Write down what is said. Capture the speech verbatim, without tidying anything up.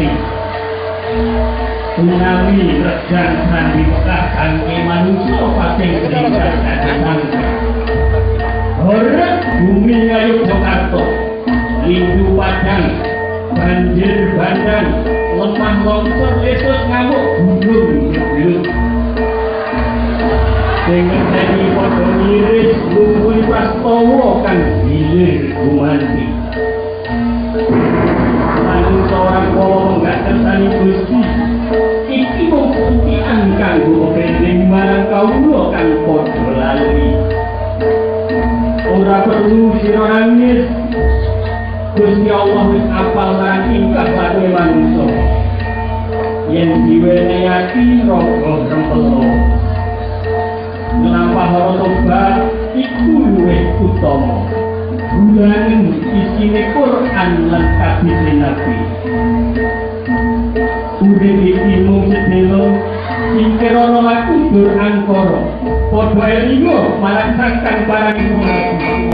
pati tsunami rejan sandi Mekah kangge manungsa pating ketinggalan sangka horeg bumi Ngayogyakarta lindu padang banjir bandang lemah longsor lesus ngamuk gunung jeblok dengan jadi podo iris lumui prastowo kang gilir gumanti lalu seorang kolong gak tersani gusti iki membuktikan kanggo pending marang kaulo kang podo lali ora perlu sira nangis Gusti Allah wis apal lan ingkang badhe manungsa yen diwenehi ati raga rempelo nglampah ora tobat iku luwih utama bulan isine Quran lan kabeh nabi urip iki mung sedelo sing kira laku dur angkara padha elingo marang sangkan barang iku